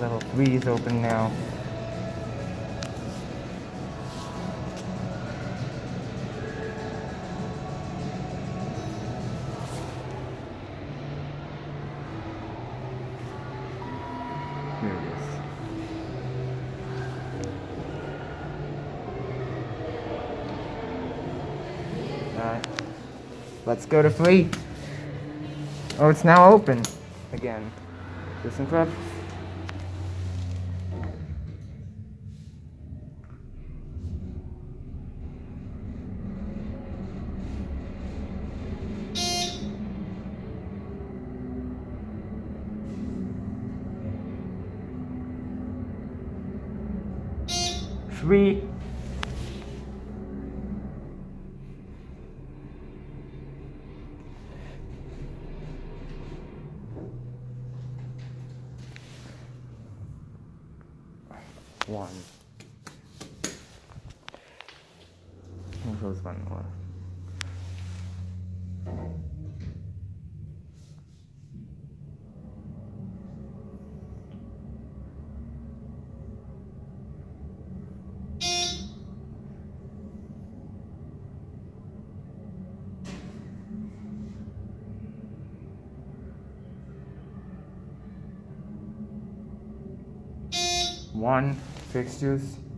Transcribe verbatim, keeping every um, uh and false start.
Level three is open now. Here it is. Alright. Let's go to three. Oh, it's now open again. ThyssenKrupp. Three. One. Here goes one more. One fixtures.